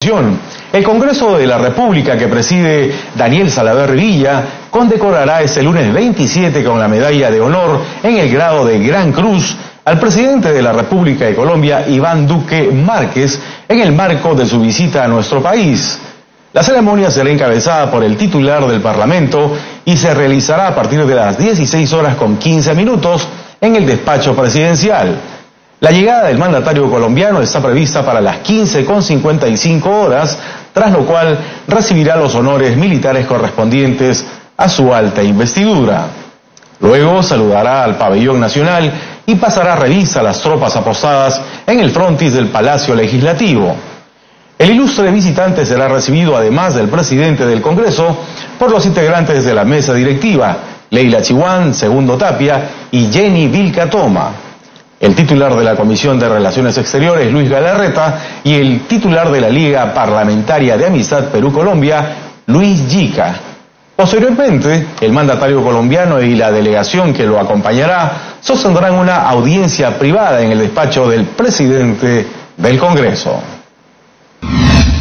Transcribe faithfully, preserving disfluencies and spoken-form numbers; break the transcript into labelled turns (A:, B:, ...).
A: información. El Congreso de la República, que preside Daniel Salaverry Villa, condecorará este lunes veintisiete con la medalla de honor en el grado de Gran Cruz al presidente de la República de Colombia, Iván Duque Márquez, en el marco de su visita a nuestro país. La ceremonia será encabezada por el titular del Parlamento y se realizará a partir de las dieciséis horas con quince minutos en el despacho presidencial. La llegada del mandatario colombiano está prevista para las quince con cincuenta y cinco horas, tras lo cual recibirá los honores militares correspondientes a su alta investidura. Luego saludará al pabellón nacional y pasará revista a las tropas apostadas en el frontis del Palacio Legislativo. El ilustre visitante será recibido, además del presidente del Congreso, por los integrantes de la mesa directiva, Leila Chihuán, Segundo Tapia y Jenny Vilca Toma. El titular de la Comisión de Relaciones Exteriores, Luis Galarreta, y el titular de la Liga Parlamentaria de Amistad Perú-Colombia, Luis Yica. Posteriormente, el mandatario colombiano y la delegación que lo acompañará sostendrán una audiencia privada en el despacho del presidente del Congreso.